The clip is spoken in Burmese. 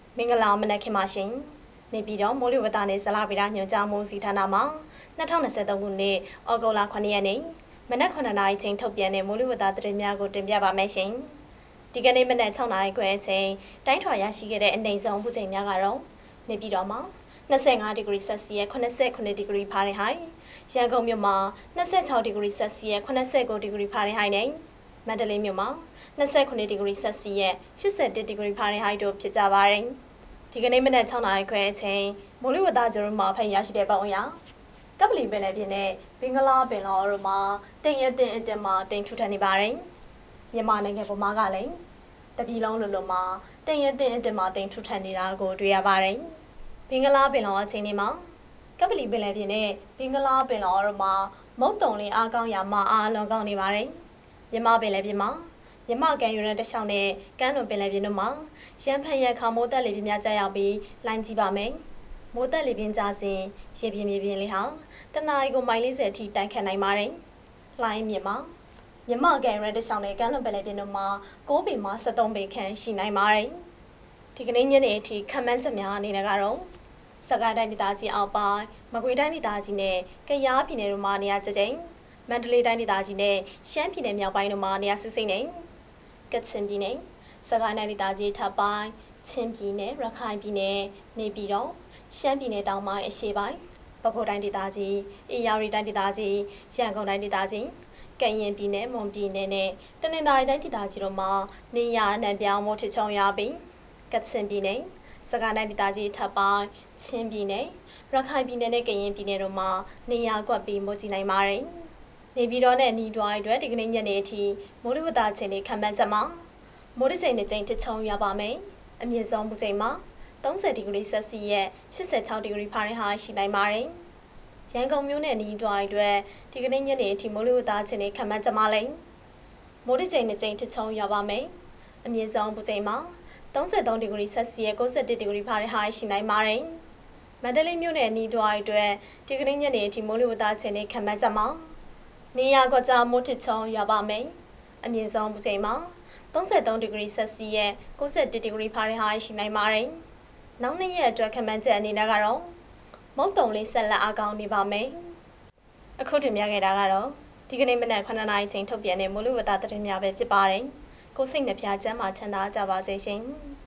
မင်္ဂလာမနက်ခင်းပါရှင်နေပြည်တော်မိုးလေဝသနဲ့ဇလဗေဒညွှန်ကြားမှုစီဌာနမှာ2023ခုနှစ်ဩဂုတ်လ9ရက်နေ့မနက်9:00နာရီချိန်ထုတ်ပြန်တဲ့မိုးလေဝသသတင်းများကိုတင်ပြပါမယ်ရှင်ဒီကနေ့မနက်6:00နာရီခွဲအချိန်တိုင်းထွာရရှိခဲ့တဲ့အနေဆုံးပူချိန်များကတော့နေပြည်တော်မှာ25ဒီဂရီဆက်စီယပ်89ဒီဂရီဖာရင်ဟိုက်ရန်ကုန်မြို့မှာ26ဒီဂရီဆက်စီယပ်89ဒီဂရီဖာရင်ဟိုက်နဲ့မန္တလေးမြို့မှာ29ဒီဂရီဆက်စီယပ်81ဒီဂရီဖာရင်ဟိုက်တို့ဖြစ်ကြပါတယ်ဒီကနေ့မနက်6:00နာရီခွဲအချိန်မိုးလေဝသကြိုးမှာဖတ်ရရှိတဲ့ပုံအရကပလီပင်လယ်ပြင်နဲ့ဘင်္ဂလားပင်လယ်အော်တို့မှာတိမ်ရတင်အတင်မှာတိမ်ထူထပ်နေပါတယ်မြန်မာနိုင်ငံပေါ်မှာကလည်းတပြည်လုံးလိုလိုမှာတိမ်ရတင်အတင်မှာတိမ်ထူထပ်နေတာကိုတွေ့ရပါတယ်ဘင်္ဂလားပင်လယ်အော်အချိန်ဒီမှာကပလီပင်လယ်ပြင်နဲ့ဘင်္ဂလားပင်လယ်အော်တို့မှာမုတ်တုံလင်းအားကောင်းရာမှာအားလွန်ကောင်းနေပါတယ်မြန်မာပင်လယ်ပြင်မှာမြမကန်ယူရတဲ့တခြားနဲ့ကမ်းလွန်ပင်လယ်ပြင်တို့မှာရန်ဖန်ရခါမိုးသက်လေပြင်းများကျရောက်ပြီးလိုင်းကြည့်ပါမယ်။မိုးသက်လေပြင်းကြစဉ်ရေပြင်မြေပြင်လေးဟာတနအီကိုမိုင်40အထိတိုက်ခတ်နိုင်ပါတယ်။လိုင်းမြမှာမြမကန်ယူရတဲ့တခြားနဲ့ကမ်းလွန်ပင်လယ်ပြင်တို့မှာ9ပေမှ73ပေခန့်ရှိနိုင်ပါတယ်။ဒီကနေ့ညနေအထိခန့်မှန်းချက်များအနေနဲ့ကတော့စကိုင်းတိုင်းဒေသကြီးအောက်ပိုင်းမကွေးတိုင်းဒေသကြီးနဲ့ကယားပြည်နယ်တို့မှာနေရာကျကျမန္တလေးတိုင်းဒေသကြီးနဲ့ရှမ်းပြည်နယ်မြောက်ပိုင်းတို့မှာနေရာစစ်စိမ့်နေကချင်ပြည်နယ်စကိုင်းတိုင်းဒေသကြီးထပ်ပိုင်းချင်းပြည်နယ်ရခိုင်ပြည်နယ်နေပြည်တော်ရှမ်းပြည်နယ်တောင်ပိုင်းအရှေ့ပိုင်းပဲခူးတိုင်းဒေသကြီးအေရဝတီတိုင်းဒေသကြီးရန်ကုန်တိုင်းဒေသကြီးကရင်ပြည်နယ်မွန်ပြည်နယ်နဲ့တနင်္သာရီတိုင်းဒေသကြီးတို့မှာနေရအနှံပြောင်းမိုးထချုံရပြီးကချင်ပြည်နယ်စကိုင်းတိုင်းဒေသကြီးထပ်ပိုင်းချင်းပြည်နယ်ရခိုင်ပြည်နယ်နဲ့ကရင်ပြည်နယ်တို့မှာနေရကွက်ပြီးမိုးကြီးနိုင်ပါတယ်နေပြည်တော်နဲ့နီးတွိုင်းအတွက်ဒီကနေ့ညနေအထိမိုးလေဝသအခြေအနေခန့်မှန်းချက်မှာမိုးတစ်ချိန်တစ်ချိန်ထချုံရပါမယ်။အမြင့်ဆုံးပူချိန်မှာ30ဒီဂရီဆက်စီယပ်86ဒီဂရီဖာရင်ဟိုက်ရှိနိုင်ပါတယ်။ရန်ကုန်မြို့နဲ့နီးတွိုင်းအတွက်ဒီကနေ့ညနေအထိမိုးလေဝသအခြေအနေခန့်မှန်းချက်မှာလည်းမိုးတစ်ချိန်တစ်ချိန်ထချုံရပါမယ်။အမြင့်ဆုံးပူချိန်မှာ33ဒီဂရီဆက်စီယပ်91ဒီဂရီဖာရင်ဟိုက်ရှိနိုင်ပါတယ်။မန္တလေးမြို့နဲ့နီးတွိုင်းအတွက်ဒီကနေ့ညနေအထိမိုးလေဝသအခြေအနေခန့်မှန်းချက်မှာနေရာကွက်ကြားမိုးထချုံရပါမယ်။အမြင့်ဆုံးပူချိန်မှာ33ဒီဂရီဆက်စီယပ်91ဒီဂရီဖာရင်ဟိုက်ရှိနိုင်ပါတယ်။နောက်နှစ်ရက်အတွက်ခန့်မှန်းချက်အနေနဲ့ကတော့မုတ်တုံလေးဆက်လက်အားကောင်းနေပါမယ်။အခုတင်ပြခဲ့တာကတော့ဒီကနေ့မနက်9:00နာရီချိန်ထုတ်ပြန်တဲ့မိုးလေဝသသတင်းများပဲဖြစ်ပါတယ်။ကိုစိတ်နှပြချမ်းသာချမ်းသာကြပါစေရှင်။